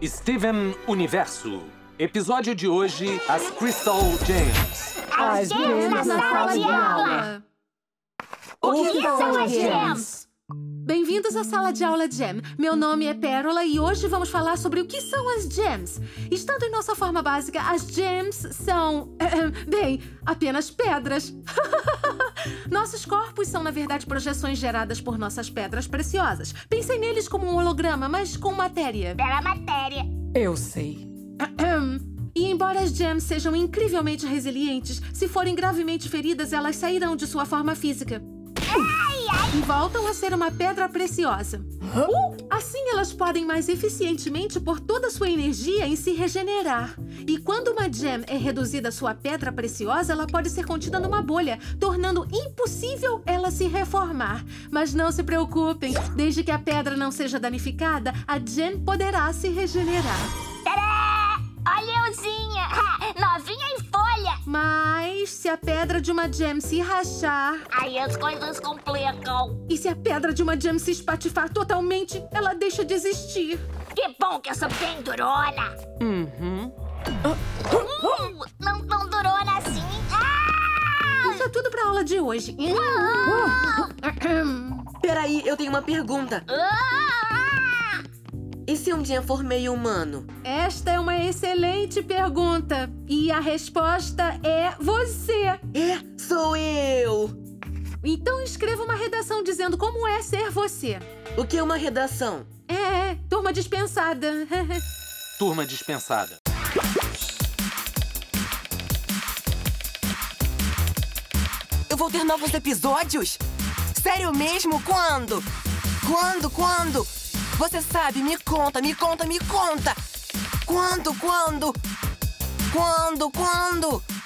Steven Universo. Episódio de hoje, as Crystal Gems. As gems na sala de aula. O que são as gems? Bem-vindos à Sala de Aula Gem. Meu nome é Pérola e hoje vamos falar sobre o que são as gems. Estando em nossa forma básica, as gems são, bem, apenas pedras. Nossos corpos são, na verdade, projeções geradas por nossas pedras preciosas. Pensem neles como um holograma, mas com matéria. Pela matéria. Eu sei. E embora as gems sejam incrivelmente resilientes, se forem gravemente feridas, elas sairão de sua forma física. E voltam a ser uma pedra preciosa. Assim, elas podem mais eficientemente pôr toda a sua energia em se regenerar. E quando uma gem é reduzida à sua pedra preciosa, ela pode ser contida numa bolha, tornando impossível ela se reformar. Mas não se preocupem, desde que a pedra não seja danificada, a gem poderá se regenerar. Tadá! Olha euzinha! Novinha em folha! Mas se a pedra de uma gem se rachar... Aí as coisas complicam. E se a pedra de uma gem se espatifar totalmente, ela deixa de existir. Que bom que eu sou bem durona! Não tão durona assim. Isso é tudo pra aula de hoje. Peraí, eu tenho uma pergunta. E se um dia for meio humano? Esta é uma excelente pergunta. E a resposta é você. É, sou eu! Então escreva uma redação dizendo como é ser você. O que é uma redação? Turma dispensada. Turma dispensada. Eu vou ter novos episódios? Sério mesmo? Quando? Quando? Você sabe, me conta. Quando?